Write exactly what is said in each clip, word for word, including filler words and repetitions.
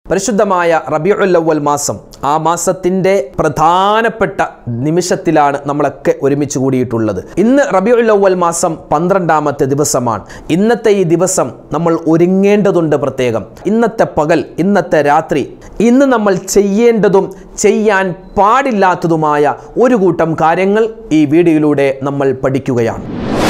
പരിശുദ്ധമായ റബീഉൽ അവ്വൽ മാസം, ആ മാസത്തിൻ്റെ പ്രധാനപ്പെട്ട നിമിഷത്തിലാണ് നമ്മളൊക്കെ ഒരുമിച്ച് കൂടിയിട്ടുള്ളത്. ഇന്ന് റബീഉൽ അവ്വൽ മാസം പന്ത്രണ്ടാമത്തെ ദിവസമാണ്. ഇന്നത്തെ ഈ ദിവസം നമ്മൾ ഒരുങ്ങേണ്ടതുണ്ട് പ്രത്യേകം. ഇന്നത്തെ പകൽ, ഇന്നത്തെ രാത്രി, ഇന്ന് നമ്മൾ ചെയ്യേണ്ടതും ചെയ്യാൻ പാടില്ലാത്തതുമായ ഒരു കൂട്ടം കാര്യങ്ങൾ ഈ വീഡിയോയിലൂടെ നമ്മൾ പഠിക്കുകയാണ്.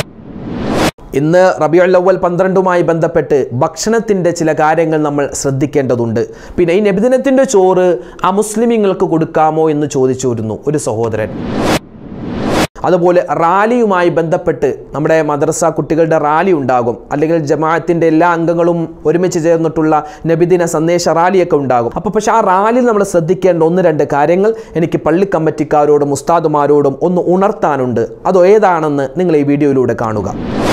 ഇന്ന് റബീഉൽ അവ്വൽ പന്ത്രണ്ടുമായി ബന്ധപ്പെട്ട് ഭക്ഷണത്തിൻ്റെ ചില കാര്യങ്ങൾ നമ്മൾ ശ്രദ്ധിക്കേണ്ടതുണ്ട്. പിന്നെ ഈ നബിദിനത്തിൻ്റെ ചോറ് അമുസ്ലിമീങ്ങൾക്ക് കൊടുക്കാമോ എന്ന് ചോദിച്ചിരുന്നു ഒരു സഹോദരൻ. അതുപോലെ റാലിയുമായി ബന്ധപ്പെട്ട് നമ്മുടെ മദ്രസ കുട്ടികളുടെ റാലി ഉണ്ടാകും, അല്ലെങ്കിൽ ജമാഅത്തിൻ്റെ എല്ലാ അംഗങ്ങളും ഒരുമിച്ച് ചേർന്നിട്ടുള്ള നബിദിന സന്ദേശ റാലിയൊക്കെ ഉണ്ടാകും. അപ്പോൾ പക്ഷേ ആ റാലിയിൽ നമ്മൾ ശ്രദ്ധിക്കേണ്ട ഒന്ന് രണ്ട് കാര്യങ്ങൾ എനിക്ക് പള്ളി കമ്മിറ്റിക്കാരോടും ഉസ്താദുമാരോടും ഒന്ന് ഉണർത്താനുണ്ട്. അത് ഏതാണെന്ന് നിങ്ങൾ ഈ വീഡിയോയിലൂടെ കാണുക.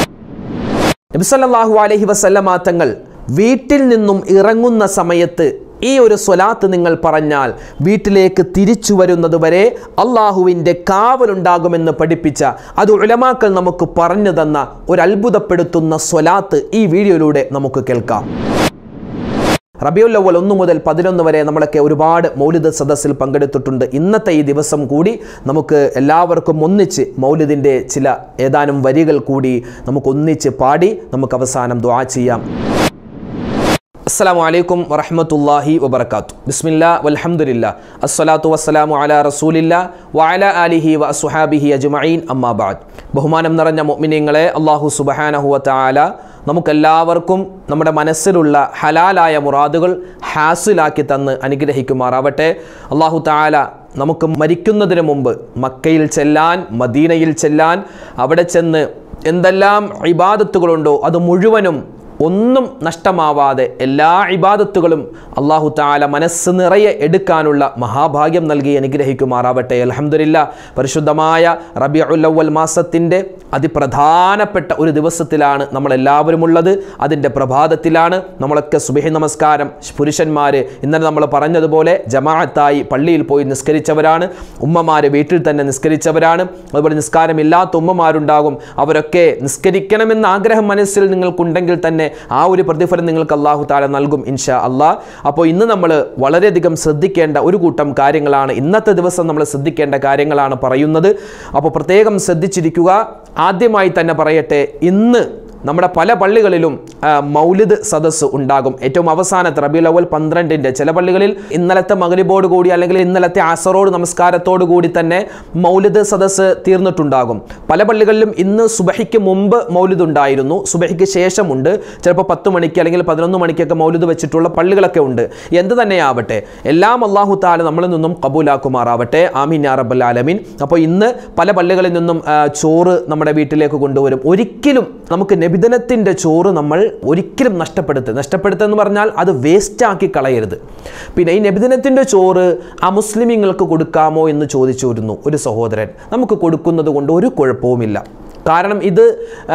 നബി സല്ലല്ലാഹു അലൈഹി വസല്ലമ തങ്ങൾ വീട്ടിൽ നിന്നും ഇറങ്ങുന്ന സമയത്ത് ഈ ഒരു സ്വലാത്ത് നിങ്ങൾ പറഞ്ഞാൽ വീട്ടിലേക്ക് തിരിച്ചു വരുന്നത് വരെ അള്ളാഹുവിൻ്റെ കാവലുണ്ടാകുമെന്ന് പഠിപ്പിച്ച, അത് ഉലമാക്കൾ നമുക്ക് പറഞ്ഞു തന്ന ഒരു അത്ഭുതപ്പെടുത്തുന്ന സ്വലാത്ത് ഈ വീഡിയോയിലൂടെ നമുക്ക് കേൾക്കാം. റബീഉൽ അവ്വൽ ഒന്ന് മുതൽ പതിനൊന്ന് വരെ നമ്മളൊക്കെ ഒരുപാട് മൗലിദ് സദസ്സിൽ പങ്കെടുത്തിട്ടുണ്ട്. ഇന്നത്തെ ഈ ദിവസം കൂടി നമുക്ക് എല്ലാവർക്കും ഒന്നിച്ച് മൗലിദിൻ്റെ ചില ഏതാനും വരികൾ കൂടി നമുക്ക് ഒന്നിച്ച് പാടി നമുക്ക് അവസാനം ദുആ ചെയ്യാം. അസ്സലാമു അലൈക്കും വറഹ്മത്തുള്ളാഹി വബറകാതുഹു. ബിസ്മില്ലാ വൽഹംദുലില്ലാ അസ്സലാത്തു വസ്സലാമു അലാ റസൂലില്ലാ വഅലാ ആലിഹി വഅസ്ഹാബിഹി അജ്മഈൻ അമ്മാ ബഅദ്. ബഹുമാനം നിറഞ്ഞ മുഅ്മിനീങ്ങളെ, അല്ലാഹു സുബ്ഹാനഹു വ തആല നമുക്കെല്ലാവർക്കും നമ്മുടെ മനസ്സിലുള്ള ഹലാലായ മുറാദുകൾ ഹാസിലാക്കി തന്ന് അനുഗ്രഹിക്കുമാറാവട്ടെ. അല്ലാഹു തആല നമുക്ക് മരിക്കുന്നതിന് മുമ്പ് മക്കയിൽ ചെല്ലാൻ, മദീനയിൽ ചെല്ലാൻ, അവിടെ ചെന്ന് എന്തെല്ലാം ഇബാദത്തുകളുണ്ടോ അത് മുഴുവനും ഒന്നും നഷ്ടമാവാതെ എല്ലാ ഇബാദത്തുകളും അല്ലാഹു തആല മനസ്സ് നിറയെ എടുക്കാനുള്ള മഹാഭാഗ്യം നൽകി അനുഗ്രഹിക്കുമാറാവട്ടെ. അൽഹംദുലില്ലാ, പരിശുദ്ധമായ റബീഉൽ അവ്വൽ മാസത്തിൻ്റെ അതിപ്രധാനപ്പെട്ട ഒരു ദിവസത്തിലാണ് നമ്മളെല്ലാവരും ഉള്ളത്. അതിൻ്റെ പ്രഭാതത്തിലാണ് നമ്മളൊക്കെ സുബഹി നമസ്കാരം, പുരുഷന്മാർ ഇന്നലെ നമ്മൾ പറഞ്ഞതുപോലെ ജമാഅത്തായി പള്ളിയിൽ പോയി നിസ്കരിച്ചവരാണ്, ഉമ്മമാർ വീട്ടിൽ തന്നെ നിസ്കരിച്ചവരാണ്. അതുപോലെ നിസ്കാരമില്ലാത്ത ഉമ്മമാരുണ്ടാകും, അവരൊക്കെ നിസ്കരിക്കണമെന്ന ആഗ്രഹം മനസ്സിൽ നിങ്ങൾക്കുണ്ടെങ്കിൽ തന്നെ ആ ഒരു പ്രതിഫലം നിങ്ങൾക്ക് അല്ലാഹു തആല നൽകും ഇൻഷാ അല്ലാഹ്. അപ്പോൾ ഇന്ന് നമ്മൾ വളരെയധികം ശ്രദ്ധിക്കേണ്ട ഒരു കൂട്ടം കാര്യങ്ങളാണ്, ഇന്നത്തെ ദിവസം നമ്മൾ ശ്രദ്ധിക്കേണ്ട കാര്യങ്ങളാണ് പറയുന്നത്. അപ്പോൾ പ്രത്യേകം ശ്രദ്ധിച്ചിരിക്കുക. ആദ്യമായി തന്നെ പറയട്ടെ, ഇന്ന് നമ്മുടെ പല പള്ളികളിലും മൗലിദ് സദസ്സ് ഉണ്ടാകും. ഏറ്റവും അവസാനത്തെ റബീഉൽ അവ്വൽ പന്ത്രണ്ടിൻ്റെ ചില പള്ളികളിൽ ഇന്നലത്തെ മഗ്രിബോട് കൂടി അല്ലെങ്കിൽ ഇന്നലത്തെ അസറോട് നമസ്കാരത്തോടു കൂടി തന്നെ മൗലിദ് സദസ്സ് തീർന്നിട്ടുണ്ടാകും. പല പള്ളികളിലും ഇന്ന് സുബഹിക്ക് മുമ്പ് മൗലിദ് ഉണ്ടായിരുന്നു, സുബഹിക്ക് ശേഷമുണ്ട്, ചിലപ്പോൾ പത്ത് മണിക്ക് അല്ലെങ്കിൽ പതിനൊന്ന് മണിക്കൊക്കെ മൗലിദ് വെച്ചിട്ടുള്ള പള്ളികളൊക്കെ ഉണ്ട്. എന്ത് തന്നെയാവട്ടെ, എല്ലാം അല്ലാഹു തആല നമ്മളിൽ നിന്നും കബൂലാക്കുമാറാവട്ടെ. ആമീൻ യാ റബ്ബൽ ആലമീൻ. അപ്പോൾ ഇന്ന് പല പള്ളികളിൽ നിന്നും ചോറ് നമ്മുടെ വീട്ടിലേക്ക് കൊണ്ടുവരും. ഒരിക്കലും നമുക്ക് നബിദിനത്തിൻ്റെ ചോറ് നമ്മൾ ഒരിക്കലും നഷ്ടപ്പെടുത്തുക നഷ്ടപ്പെടുത്തുക എന്ന് പറഞ്ഞാൽ അത് വേസ്റ്റാക്കി കളയരുത്. പിന്നെ ഈ നബിദിനത്തിൻ്റെ ചോറ് അമുസ്ലിമീങ്ങൾക്ക് കൊടുക്കാമോ എന്ന് ചോദിച്ചിരുന്നു ഒരു സഹോദരൻ. നമുക്ക് കൊടുക്കുന്നത് കൊണ്ട് ഒരു കുഴപ്പവുമില്ല. കാരണം ഇത്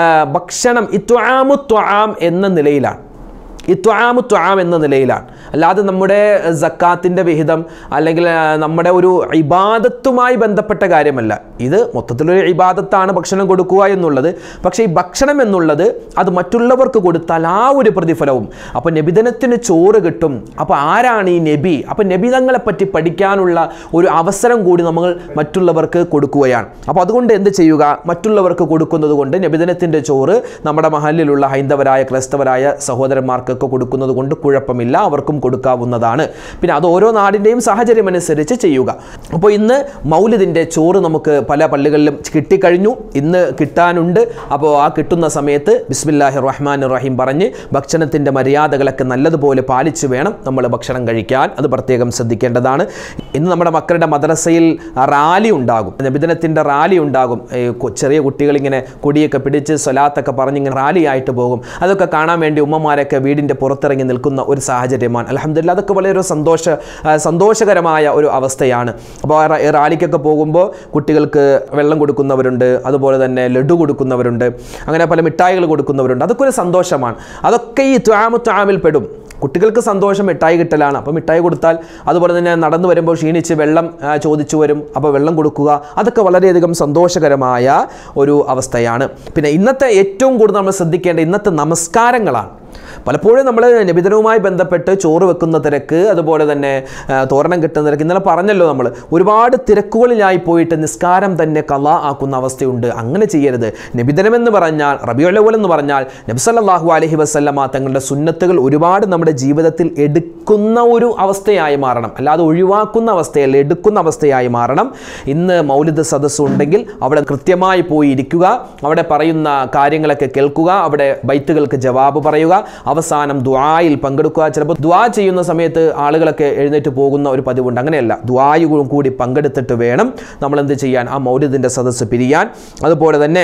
ഭക്ഷണം ഇത്വാമു ത്വാം എന്ന നിലയിലാണ്, ഇത്വാമു ത്വാം എന്ന നിലയിലാണ്, അല്ലാതെ നമ്മുടെ സക്കാത്തിൻ്റെ വിഹിതം അല്ലെങ്കിൽ നമ്മുടെ ഒരു ഇബാദത്തുമായി ബന്ധപ്പെട്ട കാര്യമല്ല. ഇത് മൊത്തത്തിലൊരു ഇബാദത്താണ് ഭക്ഷണം കൊടുക്കുക എന്നുള്ളത്. പക്ഷേ ഈ ഭക്ഷണം എന്നുള്ളത് അത് മറ്റുള്ളവർക്ക് കൊടുത്താൽ ആ ഒരു പ്രതിഫലവും. അപ്പോൾ നബിദിനത്തിന് ചോറ് കിട്ടും. അപ്പോൾ ആരാണ് ഈ നബി? അപ്പോൾ നബി തങ്ങളെ പറ്റി പഠിക്കാനുള്ള ഒരു അവസരം കൂടി നമ്മൾ മറ്റുള്ളവർക്ക് കൊടുക്കുകയാണ്. അപ്പോൾ അതുകൊണ്ട് എന്ത് ചെയ്യുക, മറ്റുള്ളവർക്ക് കൊടുക്കുന്നത് കൊണ്ട് നബിദിനത്തിൻ്റെ ചോറ് നമ്മുടെ മഹല്ലിലുള്ള ഹൈന്ദവരായ ക്രൈസ്തവരായ സഹോദരന്മാർക്ക് കൊടുക്കുന്നത് കൊണ്ട് കുഴപ്പമില്ല, അവർക്കും കൊടുക്കാവുന്നതാണ്. പിന്നെ അത് ഓരോ നാടിൻ്റെയും സാഹചര്യം അനുസരിച്ച് ചെയ്യുക. അപ്പോൾ ഇന്ന് മൗലിദിൻ്റെ ചോറ് നമുക്ക് പല പള്ളികളിലും കിട്ടിക്കഴിഞ്ഞു, ഇന്ന് കിട്ടാനുണ്ട്. അപ്പോൾ ആ കിട്ടുന്ന സമയത്ത് ബിസ്മില്ലാഹിർ റഹ്മാനിർ റഹീം പറഞ്ഞ് ഭക്ഷണത്തിൻ്റെ മര്യാദകളൊക്കെ നല്ലതുപോലെ പാലിച്ച് വേണം നമ്മൾ ഭക്ഷണം കഴിക്കാൻ. അത് പ്രത്യേകം ശ്രദ്ധിക്കേണ്ടതാണ്. ഇന്ന് നമ്മുടെ മക്കളുടെ മദ്രസയിൽ റാലി ഉണ്ടാകും, നബിദിനത്തിൻ്റെ റാലി ഉണ്ടാകും. ചെറിയ കുട്ടികളിങ്ങനെ കൊടിയൊക്കെ പിടിച്ച് സ്വലാത്തൊക്കെ പറഞ്ഞിങ്ങനെ റാലി ആയിട്ട് പോകും. അതൊക്കെ കാണാൻ വേണ്ടി ഉമ്മമാരൊക്കെ വീടിൻ്റെ പുറത്തിറങ്ങി നിൽക്കുന്ന ഒരു സാഹചര്യമാണ്. അൽഹംദുലില്ലാ, അതൊക്കെ വളരെ സന്തോഷ സന്തോഷകരമായ ഒരു അവസ്ഥയാണ്. അപ്പോൾ റാലിക്കൊക്കെ പോകുമ്പോൾ കുട്ടികൾക്ക് വെള്ളം കൊടുക്കുന്നവരുണ്ട്, അതുപോലെ തന്നെ ലഡു കൊടുക്കുന്നവരുണ്ട്, അങ്ങനെ പല മിഠായികൾ കൊടുക്കുന്നവരുണ്ട്. അതൊക്കെ ഒരു സന്തോഷമാണ്. അതൊക്കെ ഈ ത്വാമു ത്വാമിൽ പെടും. കുട്ടികൾക്ക് സന്തോഷം മിഠായി കിട്ടലാണ്. അപ്പോൾ മിഠായി കൊടുത്താൽ, അതുപോലെ തന്നെ നടന്നു വരുമ്പോൾ ക്ഷീണിച്ച് വെള്ളം ചോദിച്ചു വരും, അപ്പോൾ വെള്ളം കൊടുക്കുക, അതൊക്കെ വളരെയധികം സന്തോഷകരമായ ഒരു അവസ്ഥയാണ്. പിന്നെ ഇന്നത്തെ ഏറ്റവും കൂടുതൽ നമ്മൾ ശ്രദ്ധിക്കേണ്ട ഇന്നത്തെ നമസ്കാരങ്ങളാണ്. പലപ്പോഴും നമ്മൾ നബിദിനവുമായി ബന്ധപ്പെട്ട് ചോറ് വെക്കുന്ന തിരക്ക്, അതുപോലെ തന്നെ തോരണം കിട്ടുന്ന തിരക്ക്, ഇന്നലെ പറഞ്ഞല്ലോ നമ്മൾ ഒരുപാട് തിരക്കുകളിലായി പോയിട്ട് നിസ്കാരം തന്നെ ഖളാ ആക്കുന്ന അവസ്ഥയുണ്ട്. അങ്ങനെ ചെയ്യരുത്. നബിദിനം എന്ന് പറഞ്ഞാൽ, റബീഉൽ അവ്വൽ എന്ന് പറഞ്ഞാൽ നബി സല്ലല്ലാഹു അലൈഹി വസല്ലമ തങ്ങളുടെ സുന്നത്തുകൾ ഒരുപാട് നമ്മുടെ ജീവിതത്തിൽ എടുക്കുന്ന ഒരു അവസ്ഥയായി മാറണം, അല്ലാതെ ഒഴിവാക്കുന്ന അവസ്ഥയല്ല, എടുക്കുന്ന അവസ്ഥയായി മാറണം. ഇന്ന് മൗലിദ് സദസ്സ് ഉണ്ടെങ്കിൽ അവിടെ കൃത്യമായി പോയി ഇരിക്കുക, അവിടെ പറയുന്ന കാര്യങ്ങളൊക്കെ കേൾക്കുക, അവിടെ ബൈത്തുകൾക്ക് ജവാബ് പറയുക, അവസാനം ദുആയിൽ പങ്കെടുക്കുക. ചിലപ്പോൾ ദുആ ചെയ്യുന്ന സമയത്ത് ആളുകളൊക്കെ എഴുന്നേറ്റ് പോകുന്ന ഒരു പതിവുണ്ട്. അങ്ങനെയല്ല, ദുആയും കൂടി പങ്കെടുത്തിട്ട് വേണം നമ്മൾ എന്ത് ചെയ്യാൻ, ആ മൗലിദിൻ്റെ സദസ്സ് പിരിയാൻ. അതുപോലെ തന്നെ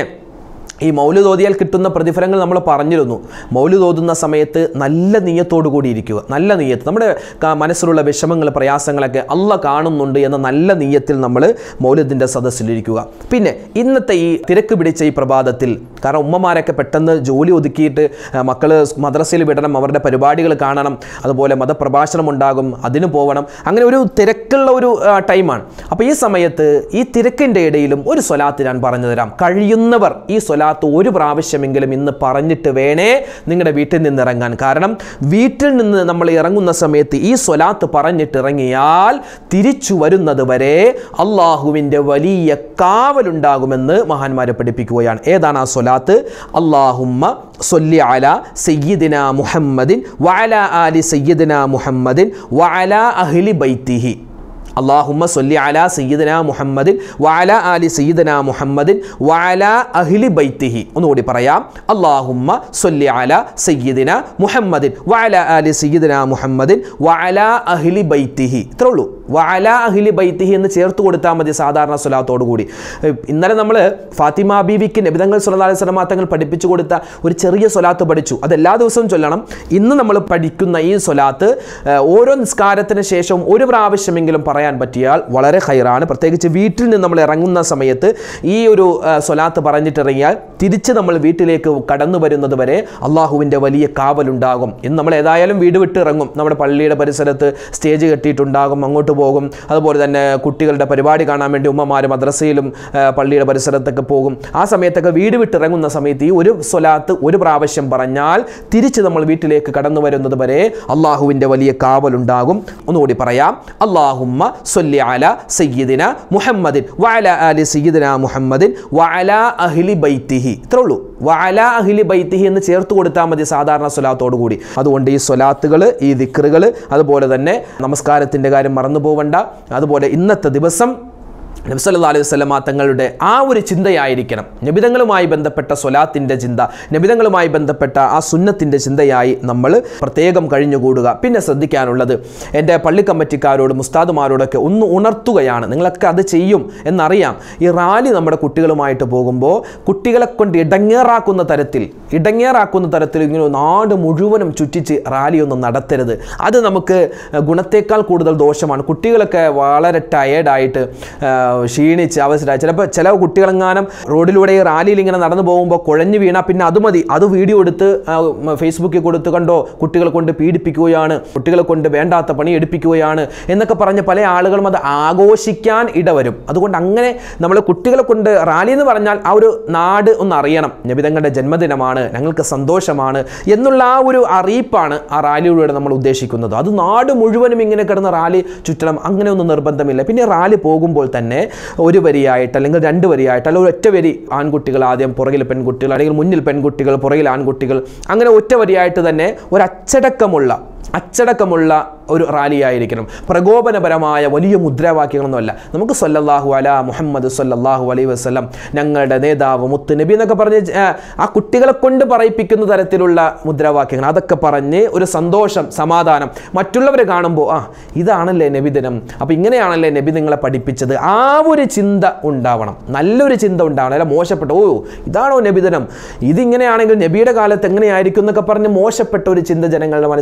ഈ മൗലിദ് ഓതിയാൽ കിട്ടുന്ന പ്രതിഫലങ്ങൾ നമ്മൾ പറഞ്ഞിരുന്നു. മൗലിദ് ഓതുന്ന സമയത്ത് നല്ല നിയ്യത്തോടു കൂടി ഇരിക്കുക. നല്ല നിയ്യത്ത്, നമ്മുടെ മനസ്സിലുള്ള വിഷമങ്ങൾ, പ്രയാസങ്ങളൊക്കെ അള്ളാഹ് കാണുന്നുണ്ട് എന്ന നല്ല നിയ്യത്തിൽ നമ്മൾ മൗലിദിൻ്റെ സദസ്സിലിരിക്കുക. പിന്നെ ഇന്നത്തെ ഈ തിരക്ക് പിടിച്ച ഈ പ്രഭാതത്തിൽ, കാരണം ഉമ്മമാരൊക്കെ പെട്ടെന്ന് ജോലി ഒതുക്കിയിട്ട് മക്കൾ മദ്രസയിൽ വിടണം, അവരുടെ പരിപാടികൾ കാണണം, അതുപോലെ മതപ്രഭാഷണം ഉണ്ടാകും, അതിന് പോകണം, അങ്ങനെ ഒരു തിരക്കുള്ള ഒരു ടൈമാണ്. അപ്പോൾ ഈ സമയത്ത് ഈ തിരക്കിൻ്റെ ഇടയിലും ഒരു സ്വലാത്ത് ഞാൻ പറഞ്ഞു തരാം. കഴിയുന്നവർ ഈ സ്വലാത്ത് ഒരു പ്രാവശ്യമെങ്കിലും ഇന്ന് പറഞ്ഞിട്ട് വേണേ നിങ്ങളുടെ വീട്ടിൽ നിന്ന് ഇറങ്ങാൻ. കാരണം വീട്ടിൽ നിന്ന് നമ്മൾ ഇറങ്ങുന്ന സമയത്ത് ഈ സ്വലാത്ത് പറഞ്ഞിട്ട് ഇറങ്ങിയാൽ തിരിച്ചു വരുന്നത് വരെ അള്ളാഹുവിൻ്റെ വലിയ കാവലുണ്ടാകുമെന്ന് മഹാന്മാരെ പഠിപ്പിക്കുകയാണ്. ഏതാണ് ആ സ്വലാത്ത്? അല്ലാഹുമ്മ സ്വല്ലി അലാ സയ്യിദിന മുഹമ്മദിൻ വഅലാ ആലി സയ്യിദിന മുഹമ്മദിൻ വഅലാ അഹ്ലി ബൈത്തിഹി. അല്ലാഹുമ്മ സ്വല്ലി അലാ സയ്യിദിന മുഹമ്മദിൻ വഅലാ ആലി സയ്യിദിന മുഹമ്മദിൻ വഅലാ അഹ്ലി ബൈത്തിഹി. ഒന്നുകൂടി പറയാം. അല്ലാഹുമ്മ സ്വല്ലി അലാ സയ്യിദിന മുഹമ്മദിൻ വഅലാ ആലി സയ്യിദിന മുഹമ്മദിൻ വഅലാ അഹ്ലി ബൈത്തിഹി. ഇത്രേ ഉള്ളൂ. വഅലാ അഹ്ലി ബൈത്തിഹി എന്ന് ചേർത്ത് കൊടുത്താൽ മതി സാധാരണ സ്വലാത്തോടു കൂടി. ഇന്നലെ നമ്മൾ ഫാത്തിമ ബീവിക്ക് നബി തങ്ങൾ സല്ലല്ലാഹു അലൈഹി വസല്ലം തങ്ങൾ പഠിപ്പിച്ചു കൊടുത്ത ഒരു ചെറിയ സ്വലാത്ത് പഠിച്ചു. അത് എല്ലാ ദിവസവും ചൊല്ലണം. ഇന്ന് നമ്മൾ പഠിക്കുന്ന ഈ സ്വലാത്ത് ഓരോ നിസ്കാരത്തിന് ശേഷവും ഒരു പ്രാവശ്യമെങ്കിലും പറയാൻ പറ്റിയാൽ വളരെ ഖൈറാണ്. പ്രത്യേകിച്ച് വീട്ടിൽ നിന്ന് നമ്മൾ ഇറങ്ങുന്ന സമയത്ത് ഈ ഒരു സ്വലാത്ത് പറഞ്ഞിട്ടിറങ്ങിയാൽ തിരിച്ച് നമ്മൾ വീട്ടിലേക്ക് കടന്നു വരുന്നത് വരെ അള്ളാഹുവിൻ്റെ വലിയ കാവലുണ്ടാകും. ഇന്ന് നമ്മൾ ഏതായാലും വീട് വിട്ട് ഇറങ്ങും. നമ്മുടെ പള്ളിയുടെ പരിസരത്ത് സ്റ്റേജ് കെട്ടിയിട്ടുണ്ടാകും, അങ്ങോട്ട് പോകും. അതുപോലെ തന്നെ കുട്ടികളുടെ പരിപാടി കാണാൻ വേണ്ടി ഉമ്മമാർ മദ്രസയിലും പള്ളിയുടെ പരിസരത്തൊക്കെ പോകും. ആ സമയത്തൊക്കെ വീട് വിട്ടിറങ്ങുന്ന സമയത്ത് ഈ ഒരു സ്വലാത്ത് ഒരു പ്രാവശ്യം പറഞ്ഞാൽ തിരിച്ച് നമ്മൾ വീട്ടിലേക്ക് കടന്നു വരുന്നത് വരെ അള്ളാഹുവിൻ്റെ വലിയ കാവലുണ്ടാകും. ഒന്നുകൂടി പറയാം. അല്ലാഹുമ്മ സ്വല്ലി അലാ സയ്യിദിന മുഹമ്മദിൻ വഅലാ ആലി സയ്യിദിന മുഹമ്മദിൻ വഅലാ അഹ്ലി ബൈത്തിഹി. ഇത്രേ ഉള്ളൂ. വഅലാ അഹ്ലി ബൈത്തിഹി എന്ന് ചേർത്ത് കൊടുത്താൽ മതി സാധാരണ സ്വലാത്തോടു കൂടി. അതുകൊണ്ട് ഈ സ്വലാത്തുകൾ, ഈ ദിക്റുകൾ, അതുപോലെ തന്നെ നമസ്കാരത്തിൻ്റെ കാര്യം മറന്നു പോവണ്ട. അതുപോലെ ഇന്നത്തെ ദിവസം നബി സല്ലല്ലാഹു അലൈഹി വസല്ലമ തങ്ങളുടെ ആ ഒരു ചിന്തയായിരിക്കണം. നബിതങ്ങളുമായി ബന്ധപ്പെട്ട സ്വലാത്തിൻ്റെ ചിന്ത, നബിതങ്ങളുമായി ബന്ധപ്പെട്ട ആ സുന്നത്തിൻ്റെ ചിന്തയായി നമ്മൾ പ്രത്യേകം കഴിഞ്ഞുകൂടുക. പിന്നെ ശ്രദ്ധിക്കാനുള്ളത്, എൻ്റെ പള്ളി കമ്മിറ്റിക്കാരോടും ഉസ്താദുമാരോടൊക്കെ ഒന്ന് ഉണർത്തുകയാണ്. നിങ്ങളൊക്കെ അത് ചെയ്യും എന്നറിയാം. ഈ റാലി നമ്മുടെ കുട്ടികളുമായിട്ട് പോകുമ്പോൾ കുട്ടികളെ കൊണ്ട് ഇടങ്ങേറാക്കുന്ന തരത്തിൽ ഇടങ്ങേറാക്കുന്ന തരത്തിൽ ഇങ്ങനെ നാട് മുഴുവനും ചുറ്റിച്ച് റാലിയൊന്നും നടത്തരുത്. അത് നമുക്ക് ഗുണത്തേക്കാൾ കൂടുതൽ ദോഷമാണ്. കുട്ടികളൊക്കെ വളരെ ടയേർഡായിട്ട് ക്ഷീണിച്ച് അവസരമായി. ചിലപ്പോൾ ചില കുട്ടികളെങ്ങാനും റോഡിലൂടെ റാലിയിൽ ഇങ്ങനെ നടന്നു പോകുമ്പോൾ കുഴഞ്ഞു വീണാൽ പിന്നെ അത് മതി, അത് വീഡിയോ എടുത്ത് ഫേസ്ബുക്കിൽ കൊടുത്ത് കണ്ടോ കുട്ടികളെ കൊണ്ട് പീഡിപ്പിക്കുകയാണ്, കുട്ടികളെ കൊണ്ട് വേണ്ടാത്ത പണി എടുപ്പിക്കുകയാണ് എന്നൊക്കെ പറഞ്ഞ് പല ആളുകളും അത് ആഘോഷിക്കാൻ ഇടവരും. അതുകൊണ്ട് അങ്ങനെ നമ്മൾ കുട്ടികളെ കൊണ്ട് റാലി എന്ന് പറഞ്ഞാൽ ആ ഒരു നാട് ഒന്ന് അറിയണം, നബിതങ്ങളുടെ ജന്മദിനമാണ്, ഞങ്ങൾക്ക് സന്തോഷമാണ് എന്നുള്ള ആ ഒരു അറിയിപ്പാണ് ആ റാലിയിലൂടെ നമ്മൾ ഉദ്ദേശിക്കുന്നത്. അത് നാട് മുഴുവനും ഇങ്ങനെ കിടന്ന് റാലി ചുറ്റണം അങ്ങനെയൊന്നും നിർബന്ധമില്ല. പിന്നെ റാലി പോകുമ്പോൾ തന്നെ ഒരു വരിയായിട്ട് അല്ലെങ്കിൽ രണ്ട് വരിയായിട്ട് അല്ലെങ്കിൽ ഒറ്റ വരി ആൺകുട്ടികൾ ആദ്യം, പുറകിൽ പെൺകുട്ടികൾ, അല്ലെങ്കിൽ മുന്നിൽ പെൺകുട്ടികൾ, പുറകിൽ ആൺകുട്ടികൾ, അങ്ങനെ ഒറ്റ വരിയായിട്ട് തന്നെ ഒരു അച്ചടക്കമുള്ള അച്ചടക്കമുള്ള ഒരു റാലിയായിരിക്കണം. പ്രകോപനപരമായ വലിയ മുദ്രാവാക്യങ്ങളൊന്നുമല്ല. നമുക്ക് സല്ലല്ലാഹു അലാ മുഹമ്മദ് സല്ലല്ലാഹു അലൈഹി വസല്ലം, ഞങ്ങളുടെ നേതാവ് മുത്ത് നബി എന്നൊക്കെ പറഞ്ഞ് ആ കുട്ടികളെ കൊണ്ട് പറയിപ്പിക്കുന്ന തരത്തിലുള്ള മുദ്രാവാക്യങ്ങൾ, അതൊക്കെ പറഞ്ഞ് ഒരു സന്തോഷം, സമാധാനം, മറ്റുള്ളവരെ കാണുമ്പോൾ ആ ഇതാണല്ലേ നബിദിനം, അപ്പോൾ ഇങ്ങനെയാണല്ലേ നബി നിങ്ങളെ പഠിപ്പിച്ചത്, ആ ഒരു ചിന്ത ഉണ്ടാവണം. നല്ലൊരു ചിന്ത ഉണ്ടാവണം. അല്ല മോശപ്പെട്ട ഓ ഇതാണോ നബിദിനം, ഇതിങ്ങനെയാണെങ്കിൽ നബിയുടെ കാലത്ത് എങ്ങനെയായിരിക്കും എന്നൊക്കെ പറഞ്ഞ് മോശപ്പെട്ട ഒരു ചിന്ത ജനങ്ങളുടെ മനസ്സിലേക്ക് കൊടുക്കുക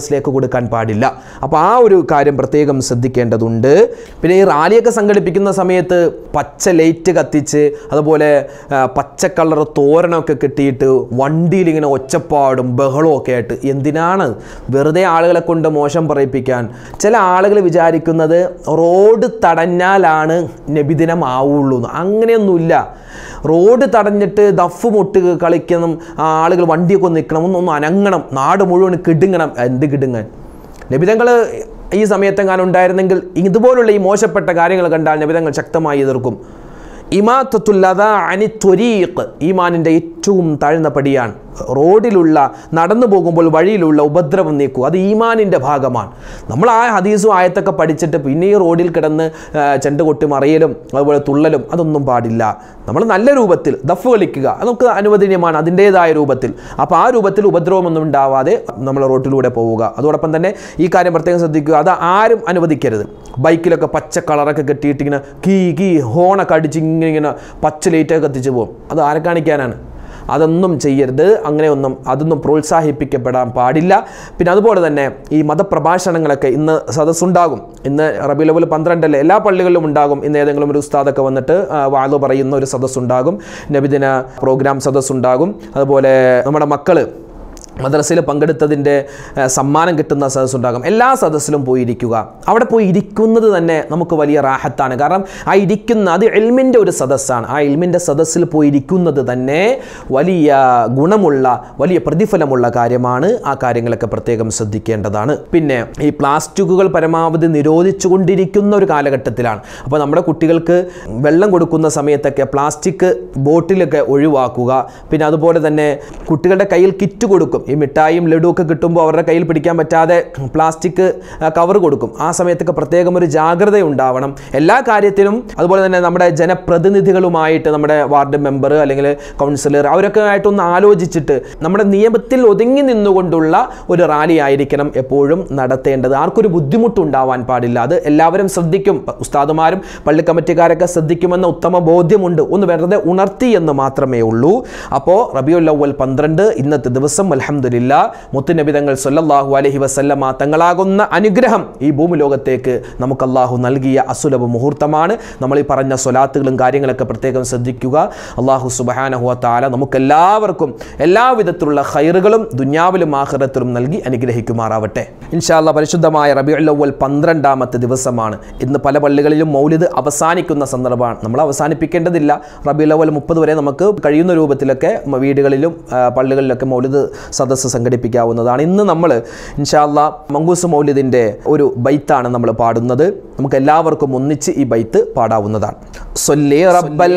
പങ്കെടുക്കാൻ പാടില്ല. അപ്പോൾ ആ ഒരു കാര്യം പ്രത്യേകം ശ്രദ്ധിക്കേണ്ടതുണ്ട്. പിന്നെ ഈ റാലിയൊക്കെ സംഘടിപ്പിക്കുന്ന സമയത്ത് പച്ച ലൈറ്റ് കത്തിച്ച് അതുപോലെ പച്ച കളർ തോരണമൊക്കെ കെട്ടിയിട്ട് വണ്ടിയിൽ ഇങ്ങനെ ഒച്ചപ്പാടും ബഹളവും ഒക്കെ ആയിട്ട് എന്തിനാണ്? വെറുതെ ആളുകളെ കൊണ്ട് മോശം പറയിപ്പിക്കാൻ. ചില ആളുകൾ വിചാരിക്കുന്നത് റോഡ് തടഞ്ഞാലാണ് നബിദിനം ആവുള്ളൂ. അങ്ങനെയൊന്നുമില്ല. റോഡ് തടഞ്ഞിട്ട് ദഫ് മുട്ട് കളിക്കണം, ആളുകൾ വണ്ടിയൊക്കെ ഒന്ന് നിൽക്കണം, ഒന്നൊന്ന് അനങ്ങണം, നാട് മുഴുവൻ കിടുങ്ങണം. എന്ത് കിടുങ്ങാൻ? നബിതങ്ങൾ ഈ സമയത്തെങ്ങാനും ഉണ്ടായിരുന്നെങ്കിൽ ഇതുപോലുള്ള ഈ മോശപ്പെട്ട കാര്യങ്ങൾ കണ്ടാൽ നബിതങ്ങൾ ശക്തമായി എതിർക്കും. ഇമാത്തത്തുൽ അദാ അനി ത്വരീഖ് ഈമാനിൻ്റെ ഏറ്റവും താഴ്ന്ന പടിയാണ്. റോഡിലുള്ള നടന്നു പോകുമ്പോൾ വഴിയിലുള്ള ഉപദ്രവം നീക്കുക, അത് ഈമാനിൻ്റെ ഭാഗമാണ്. നമ്മൾ ആ ഹദീസും ആയത്തൊക്കെ പഠിച്ചിട്ട് പിന്നെ ഈ റോഡിൽ കിടന്ന് ചെണ്ട് കൊട്ടി മറിയലും അതുപോലെ തുള്ളലും അതൊന്നും പാടില്ല. നമ്മൾ നല്ല രൂപത്തിൽ ദഫ് കളിക്കുക, അതൊക്കെ അനുവദനീയമാണ് അതിൻ്റേതായ രൂപത്തിൽ. അപ്പോൾ ആ രൂപത്തിൽ ഉപദ്രവമൊന്നും ഉണ്ടാവാതെ നമ്മൾ റോഡിലൂടെ പോവുക. അതോടൊപ്പം തന്നെ ഈ കാര്യം പ്രത്യേകം ശ്രദ്ധിക്കുക, അത് ആരും അനുവദിക്കരുത്. ബൈക്കിലൊക്കെ പച്ച കളറൊക്കെ കെട്ടിയിട്ട് ഇങ്ങനെ കീ കീ ഹോണൊക്കെ അടിച്ച് ഇങ്ങനെ ഇങ്ങനെ പച്ച ലൈറ്റൊക്കെ കത്തിച്ച് പോകും. അത് ആരെ കാണിക്കാനാണ്? അതൊന്നും ചെയ്യരുത്. അങ്ങനെയൊന്നും അതൊന്നും പ്രോത്സാഹിപ്പിക്കപ്പെടാൻ പാടില്ല. പിന്നെ അതുപോലെ തന്നെ ഈ മതപ്രഭാഷണങ്ങളൊക്കെ ഇന്ന് സദസ്സുണ്ടാകും. ഇന്ന് റബീഉൽ അവ്വൽ പന്ത്രണ്ടല്ലേ, എല്ലാ പള്ളികളിലും ഉണ്ടാകും. ഇന്ന് ഏതെങ്കിലും ഒരു ഉസ്താദൊക്കെ വന്നിട്ട് വാള് പറയുന്ന ഒരു സദസ്സുണ്ടാകും, നബിദിന പ്രോഗ്രാം സദസ്സുണ്ടാകും. അതുപോലെ നമ്മുടെ മക്കൾ മദ്രസയിൽ പങ്കെടുത്തതിൻ്റെ സമ്മാനം കിട്ടുന്ന സദസ്സുണ്ടാകും. എല്ലാ സദസ്സിലും പോയിരിക്കുക. അവിടെ പോയി ഇരിക്കുന്നത് തന്നെ നമുക്ക് വലിയ റാഹത്താണ്. കാരണം ആ ഇരിക്കുന്ന അത് ഇൽമിൻ്റെ ഒരു സദസ്സാണ്. ആ ഇൽമിൻ്റെ സദസ്സിൽ പോയി ഇരിക്കുന്നത് തന്നെ വലിയ ഗുണമുള്ള വലിയ പ്രതിഫലമുള്ള കാര്യമാണ്. ആ കാര്യങ്ങളൊക്കെ പ്രത്യേകം ശ്രദ്ധിക്കേണ്ടതാണ്. പിന്നെ ഈ പ്ലാസ്റ്റിക്കുകൾ പരമാവധി നിരോധിച്ചു കൊണ്ടിരിക്കുന്ന ഒരു കാലഘട്ടത്തിലാണ്. അപ്പോൾ നമ്മുടെ കുട്ടികൾക്ക് വെള്ളം കൊടുക്കുന്ന സമയത്തൊക്കെ പ്ലാസ്റ്റിക് ബോട്ടിലൊക്കെ ഒഴിവാക്കുക. പിന്നെ അതുപോലെ തന്നെ കുട്ടികളുടെ കയ്യിൽ കിറ്റ് കൊടുക്കും. ഈ മിഠായിയും ലഡുവൊക്കെ കിട്ടുമ്പോൾ അവരുടെ കയ്യിൽ പിടിക്കാൻ പറ്റാതെ പ്ലാസ്റ്റിക് കവർ കൊടുക്കും. ആ സമയത്തൊക്കെ പ്രത്യേകം ഒരു ജാഗ്രത ഉണ്ടാവണം എല്ലാ കാര്യത്തിലും. അതുപോലെ തന്നെ നമ്മുടെ ജനപ്രതിനിധികളുമായിട്ട് നമ്മുടെ വാർഡ് മെമ്പർ അല്ലെങ്കിൽ കൗൺസിലർ അവരൊക്കെ ആയിട്ടൊന്ന് ആലോചിച്ചിട്ട് നമ്മുടെ നിയമത്തിൽ ഒതുങ്ങി നിന്നുകൊണ്ടുള്ള ഒരു റാലി ആയിരിക്കണം എപ്പോഴും നടത്തേണ്ടത്. ആർക്കൊരു ബുദ്ധിമുട്ടുണ്ടാവാൻ പാടില്ല. അത് എല്ലാവരും ശ്രദ്ധിക്കും. ഉസ്താദുമാരും പള്ളി കമ്മിറ്റിക്കാരൊക്കെ ശ്രദ്ധിക്കുമെന്ന ഉത്തമ ബോധ്യമുണ്ട്. ഒന്ന് വെറുതെ ഉണർത്തി എന്ന് മാത്രമേ ഉള്ളൂ. അപ്പോൾ റബീഉൽ അവ്വൽ പന്ത്രണ്ട് ഇന്നത്തെ ദിവസം അൽഹംദുലില്ലാ മുത്തുനബി തങ്ങൾ സല്ലല്ലാഹു അലൈഹി വസല്ലമ തങ്ങളാകുന്ന അനുഗ്രഹം ഈ ഭൂമി ലോകത്തേക്ക് നമുക്ക് അല്ലാഹു നൽകിയ അസുലഭ മുഹൂർത്തമാണ്. നമ്മൾ ഈ പറഞ്ഞ സ്വലാത്തുകളും കാര്യങ്ങളൊക്കെ പ്രത്യേകം ശ്രദ്ധിക്കുക. അല്ലാഹു സുബ്ഹാനഹു വ തആല നമുക്കെല്ലാവർക്കും എല്ലാവിധത്തിലുള്ള ഖൈറുകളും ദുനിയാവിലും ആഖിറത്തിലും നൽകി അനുഗ്രഹിക്കുമാറാവട്ടെ. ഇൻഷാ അല്ലാഹ് പരിശുദ്ധമായ റബീഉൽ അവ്വൽ പന്ത്രണ്ടാമത്തെ ദിവസമാണ്. ഇന്ന് പല പള്ളികളിലും മൗലിദ് അവസാനിക്കുന്ന സന്ദർഭമാണ്. നമ്മൾ അവസാനിപ്പിക്കേണ്ടതില്ല. റബീഉൽ അവ്വൽ മുപ്പത് വരെ നമുക്ക് കഴിയുന്ന രൂപത്തിലൊക്കെ വീടുകളിലും പള്ളികളിലൊക്കെ മൗലിദ് സദസ്സ് സംഘടിപ്പിക്കാവുന്നതാണ്. ഇന്ന് നമ്മൾ ഇൻഷാ അല്ലാഹ് മങ്കൂസ് മൗലിദിൻ്റെ ഒരു ബൈത്താണ് നമ്മൾ പാടുന്നത്. നമുക്ക് എല്ലാവർക്കും ഒന്നിച്ച് ഈ ബൈത്ത് പാടാവുന്നതാണ്. സ്വല്ലി റബ്ബൽ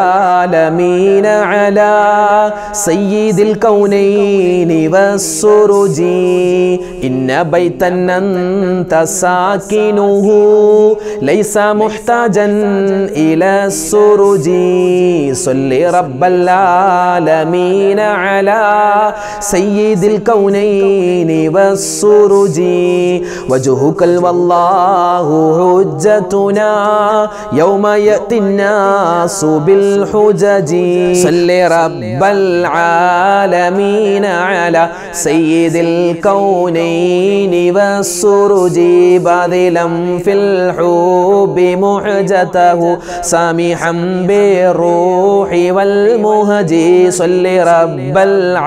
ആലമീന അലാ സയ്യിദിൽ കൗനൈനി വസ്സുറുജി ഇന്ന ബൈതൻ അൻത സാകിനുഹു ലൈസ മുഹ്താജൻ ഇലാ സുറുജി സ്വല്ലി റബ്ബൽ ആലമീന അലാ സയ്യിദിൽ കൗനൈനി വസ്സുറുജി വജ്ഹുകൽ വല്ലാഹു ഹുജ്ജതുനാ യൗമ യഅതി الناس بالحجج صل رب العالمين على سيد الكونين والسرج باذلا في الحب محجته سامحا بالروح والمهج صل رب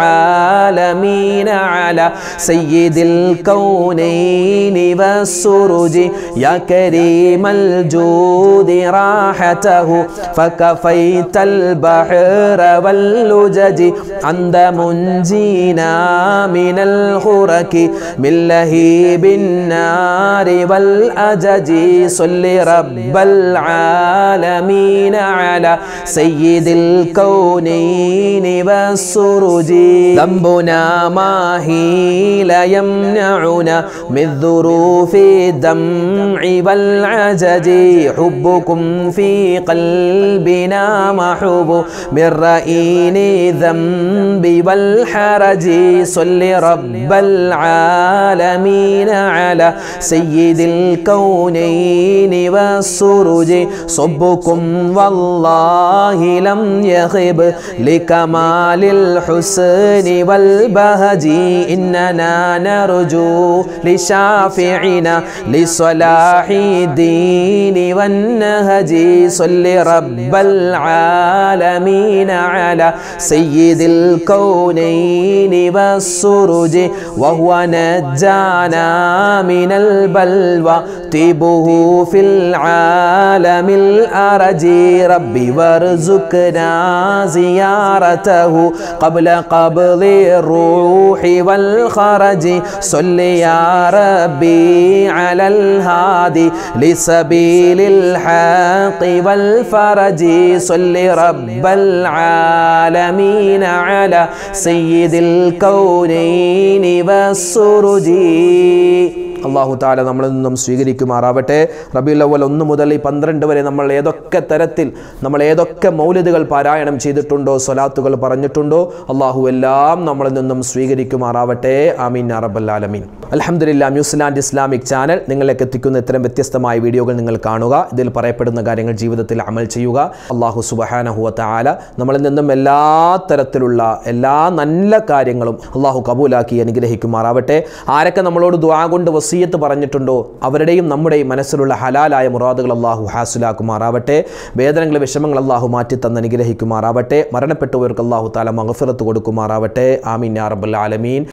العالمين على سيد الكونين والسرج يا كريم الجود راحته فكفيت البحر واللجج أنت منجينا من الخرك من لهيب النار والأجج صل رب العالمين على سيد الكونين والسرج ذنبنا ما هي لا يمنعنا من ظروف الدمع والعجج حبكم في قلبنا محبوب من رئين الذنب والحرج صل رب العالمين على سيد الكونين والسرج صبكم والله لم يخب لكمال الحسن والبهج بهجي إننا نرجو لشافعنا لصلاح الدين والنهج صل رب العالمين على سيد الكونين والسرج وهو نجانا من البلوى طيبه في العالم الأرجي ربي وارزقنا زيارته قبل قبض الروح والخرج صل يا ربي على الهادي لسبيل الحق والفرج صل رب العالمين على سيد الكونين والسرج. അള്ളാഹു താല നമ്മളിൽ നിന്നും സ്വീകരിക്കുമാറാവട്ടെ. റബീഉൽ അവ്വൽ ഒന്ന് മുതൽ ഈ പന്ത്രണ്ട് വരെ നമ്മൾ ഏതൊക്കെ തരത്തിൽ നമ്മൾ ഏതൊക്കെ മൗലിദുകൾ പാരായണം ചെയ്തിട്ടുണ്ടോ, സ്വലാത്തുകൾ പറഞ്ഞിട്ടുണ്ടോ, അള്ളാഹു എല്ലാം നമ്മളിൽ നിന്നും സ്വീകരിക്കുമാറാവട്ടെ. ആമീൻ യാ റബ്ബൽ ആലമീൻ. അൽഹംദുലില്ലാഹ്, ന്യൂസിലാൻഡ് ഇസ്ലാമിക് ചാനൽ നിങ്ങളിലേക്ക് എത്തിക്കുന്ന ഇത്തരം വ്യത്യസ്തമായ വീഡിയോകൾ നിങ്ങൾ കാണുക, ഇതിൽ പറയപ്പെടുന്ന കാര്യങ്ങൾ ജീവിതത്തിൽ അമൽ ചെയ്യുക. അള്ളാഹു സുബ്ഹാനഹു വ തആല നമ്മളിൽ നിന്നും എല്ലാ തരത്തിലുള്ള എല്ലാ നല്ല കാര്യങ്ങളും അള്ളാഹു കബൂലാക്കി അനുഗ്രഹിക്കുമാറാവട്ടെ. ആരൊക്കെ നമ്മളോട് ദുആ കൊണ്ട് വസിയത്ത് പറഞ്ഞിട്ടുണ്ടോ അവരുടെയും നമ്മുടെയും മനസ്സിലുള്ള ഹലാലായ മുറാദുകൾ അള്ളാഹു ഹാസിലാക്കുമാറാവട്ടെ. വേദനകൾ വിഷമങ്ങൾ അള്ളാഹു മാറ്റി തന്ന് അനുഗ്രഹിക്കുമാറാവട്ടെ. മരണപ്പെട്ടവർക്ക് അള്ളാഹു തആല മഗ്ഫിറത്ത് കൊടുക്കുമാറാവട്ടെ. ആമീൻ യാ റബ്ബൽ ആലമീൻ.